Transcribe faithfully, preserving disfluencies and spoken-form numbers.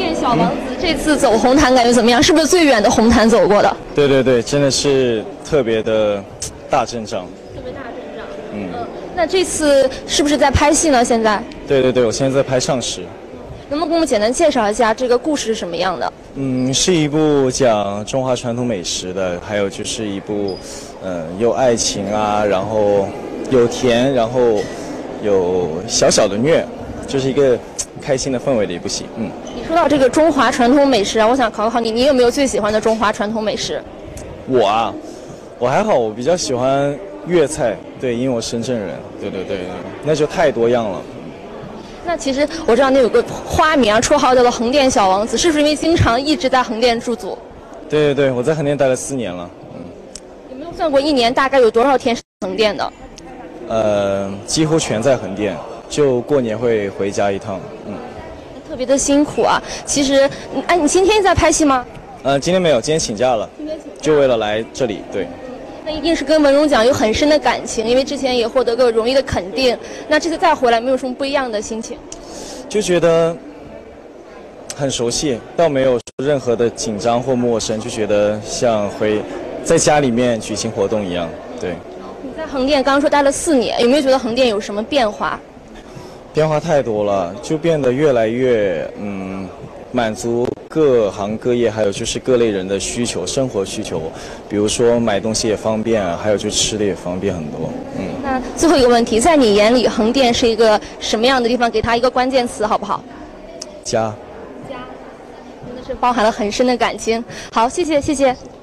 殿小王子这次走红毯感觉怎么样？是不是最远的红毯走过的？ 对对对，真的是特别的大阵仗。 特别大阵仗。 嗯。 嗯，那这次是不是在拍戏呢？现在？ 对对对，我现在在拍上时。 能不能给我们简单介绍一下这个故事是什么样的？ 嗯，是一部讲中华传统美食的，还有就是一部，嗯、呃，有爱情啊，然后有甜，然后有小小的虐，就是一个开心的氛围的一部戏。嗯。 你说到这个中华传统美食啊，我想考考你，你有没有最喜欢的中华传统美食？ 我啊，我还好，我比较喜欢粤菜，对，因为我深圳人，对对对对，那就太多样了。 那其实我知道你有个花名啊，绰号叫做横店小王子，是不是因为经常一直在横店驻足？ 对对对，我在横店待了四年了。嗯。 有没有算过一年大概有多少天是横店的？ 呃，几乎全在横店，就过年会回家一趟。嗯。 特别的辛苦啊！其实，哎，你今天在拍戏吗？ 呃，今天没有，今天请假了。 今天请假。 就为了来这里，对。 那一定是跟文荣奖有很深的感情，因为之前也获得过荣誉的肯定。那这次再回来，没有什么不一样的心情？ 就觉得很熟悉，倒没有任何的紧张或陌生，就觉得像回在家里面举行活动一样。对。 你在横店刚刚说待了四年，有没有觉得横店有什么变化？ 变化太多了，就变得越来越嗯，满足各行各业，还有就是各类人的需求，生活需求。比如说买东西也方便啊，还有就吃的也方便很多。嗯。 那最后一个问题，在你眼里，横店是一个什么样的地方？给它一个关键词好不好？ 家。 家，真的是包含了很深的感情。好，谢谢，谢谢。